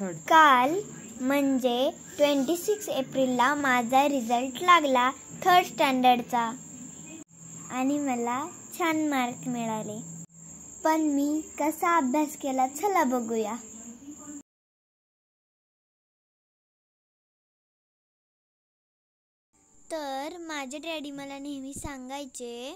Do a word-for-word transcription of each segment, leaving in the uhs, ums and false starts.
काल म्हणजे छब्बीस एप्रिलला माझा रिझल्ट लागला थर्ड स्टँडर्डचा आणि मला छान मार्क मिळाले. पण मी कसा अभ्यास केला चला बघूया. तर माझे डॅडी मला नेहमी सांगायचे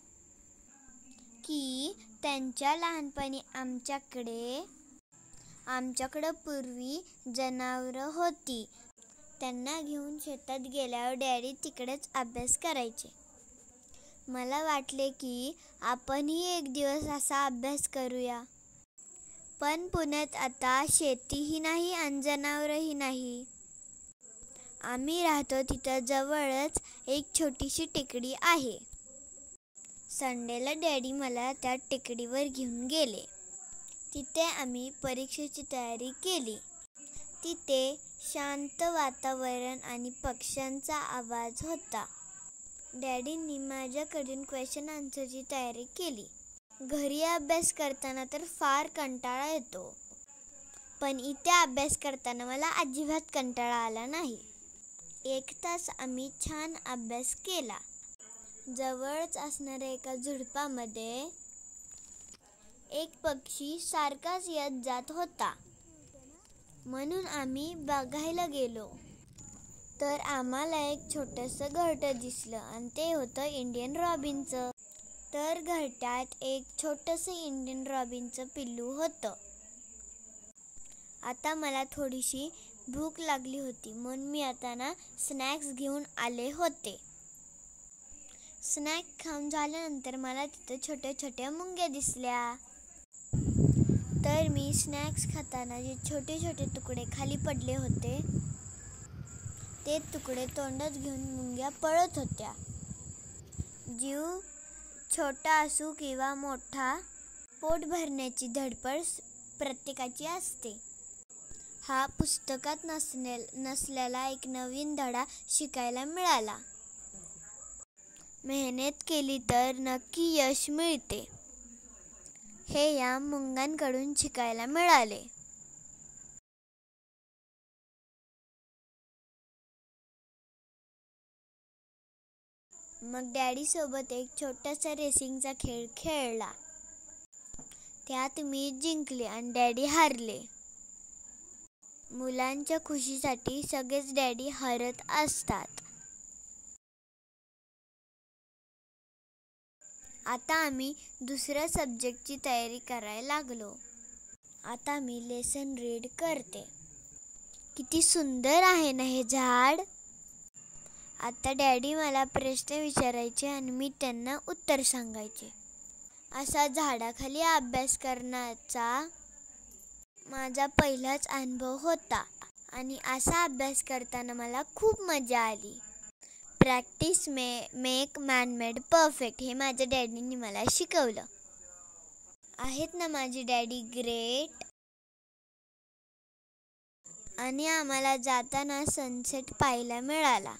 की त्यांच्या लहानपणी आमच्याकडे आमच्याकडे पूर्वी जनावरं होती. त्यांना घेऊन शेतात गेल्यावर डॅडी तिकडेच अभ्यास करायचे. मला वाटले की आपणही एक दिवस असा अभ्यास करूया. पण पुण्यात आता शेतीही नाही आणि जनावरही नाही. आम्ही राहतो तिथं जवळच एक छोटीशी टेकडी आहे. संडेला डॅडी मला त्या टेकडीवर घेऊन गेले. तिथे आम्ही परीक्षेची तयारी केली. तिथे शांत वातावरण आणि पक्ष्यांचा आवाज होता. डॅडींनी माझ्याकडून क्वेश्चन आन्सरची तयारी केली. घरी अभ्यास करताना तर फार कंटाळा येतो, पण इथे अभ्यास करताना मला अजिबात कंटाळा आला नाही. एक तास आम्ही छान अभ्यास केला. जवळच असणाऱ्या एका झुडपामध्ये एक पक्षी सारखाच येत जात होता, म्हणून आम्ही बघायला गेलो. तर आम्हाला एक छोटंसं घरटं दिसलं आणि ते होतं इंडियन रॉबिनचं. तर घरट्यात एक छोटंसं इंडियन रॉबिनचं पिल्लू होतं. आता मला थोडीशी भूक लागली होती, म्हणून मी आता ना स्नॅक्स घेऊन आले होते. स्नॅक खाऊन झाल्यानंतर मला तिथे छोट्या छोट्या मुंग्या दिसल्या. तर मी स्नॅक्स खाताना जे छोटे छोटे तुकडे खाली पडले होते ते तुकडे तोंडात घेऊन मुंग्या पळत होत्या. जीव छोटा असू किंवा मोठा, पोट भरण्याची धडपड प्रत्येकाची असते. हा पुस्तकात नसले नसलेला एक नवीन धडा शिकायला मिळाला. मेहनत केली तर नक्की यश मिळते, हे या मुंग्यांकडून शिकायला मिळाले. मग डॅडी सोबत एक छोटासा रेसिंगचा खेळ खेळला. त्यात मी जिंकले आणि डॅडी हारले. मुलांच्या खुशीसाठी सगळेच डॅडी हरत असतात. आता आम्ही दुसऱ्या सब्जेक्टची तयारी करायला लागलो. आता मी लेसन रीड करते. किती सुंदर आहे ना हे झाड. आता डॅडी मला प्रश्न विचारायचे आणि मी त्यांना उत्तर सांगायचे. असा झाडाखाली अभ्यास करण्याचा माझा पहिलाच अनुभव होता आणि असा अभ्यास करताना मला खूप मजा आली. Practice may make man made perfect हे माझ्या डॅडींनी मला शिकवलं. आहेत ना माझे डॅडी ग्रेट. आणि आम्हाला जाताना सनसेट पाहायला मिळाला.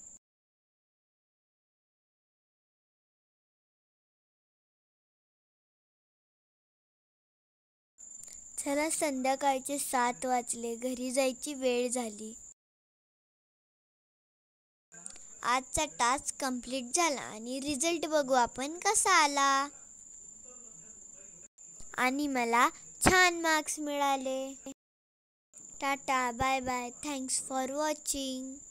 चला संध्याकाळचे सात वाजले. घरी जायची वेळ झाली. आजचा टास्क कंप्लीट झाला आणि रिझल्ट बघू आपण कसा आला. आणि मला छान मार्क्स मिळाले. Tata bye bye. Thanks for watching.